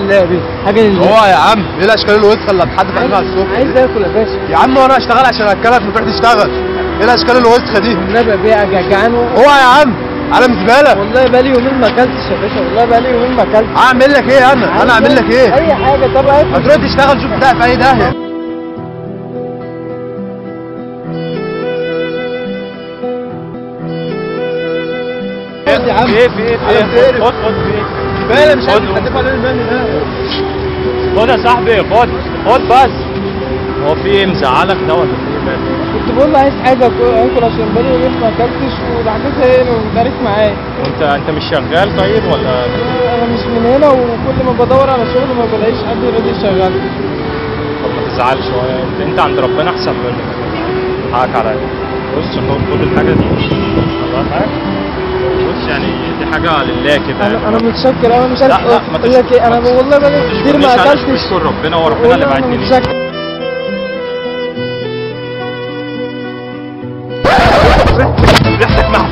لله حاجه لله. هو يا عم ايه الاشكال الوسخه اللي هتحدف علينا على الصبح؟ عايز اكل يا باشا يا عم وانا اشتغل عشان اكلك ما تروح تشتغل. ايه الاشكال الوسخه دي؟ والنبي بيع جعان هو يا عم علم زباله. والله بقالي يومين ما اكلتش يا باشا، والله بقالي يومين ما اكلتش. اعمل لك ايه انا اعمل لك ايه؟ اي حاجه. طب ما تروح تشتغل شوف بتاع في اي داهيه. يا عم ايه في ايه خد في ايه زباله مش عارف تحدف علينا المال ده. خد يا صاحبي خد بس. هو في ايه مزعلك ده ولا في ايه؟ كنت بقول له عايز حاجه اكل عشان بقالي يومين ما اكلتش، وراح ايه ومتعارك معايا. وانت مش شغال طيب ولا؟ انا مش من هنا، وكل ما بدور على شغل ما بلاقيش حد راضي يشغل. طب ما تزعلش، انت عند ربنا احسن منك. حقك عليا. بص خد الحاجه دي الله معاك. بص يعني دي حاجه لله كده. انا متشكر قوي. مش عارف لا ما اقول لك ايه، انا والله بقالي كتير ما اكلتش. اشكر ربنا وربنا اللي بعتني ليك. ريحتك